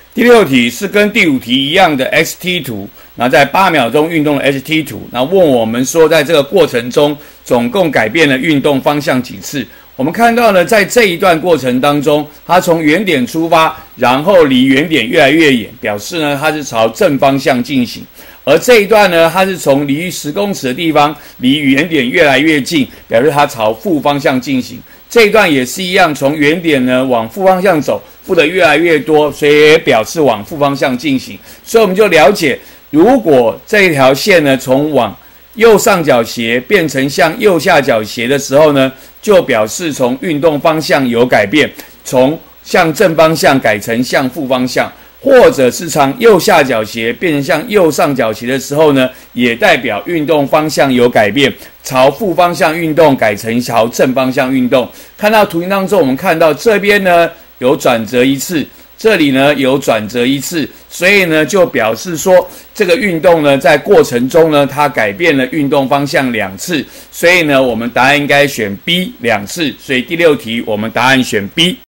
第6题是跟第5题一样的 XT 图，然后在8秒钟运动的 XT 图，然后问我们说在这个过程中总共改变了运动方向几次。我们看到呢，在这一段过程当中，它从原点出发，然后离原点越来越远，表示呢它是朝正方向进行。而这一段呢，它是从离10公尺的地方离原点越来越近，表示它朝负方向进行。这一段也是一样，从原点呢往负方向走，负的越来越多，所以也表示往负方向进行。所以我们就了解，如果这一条线呢从往右上角斜变成向右下角斜的时候呢，就表示从运动方向有改变，从向正方向改成向负方向。或者是从右下角斜变成向右上角斜的时候呢，也代表运动方向有改变，朝负方向运动改成朝正方向运动。看到图形当中，我们看到这边呢有转折一次，这里呢有转折一次，所以呢就表示说这个运动呢在过程中呢它改变了运动方向2次，所以呢我们答案应该选 B 2次，所以第6题我们答案选 B。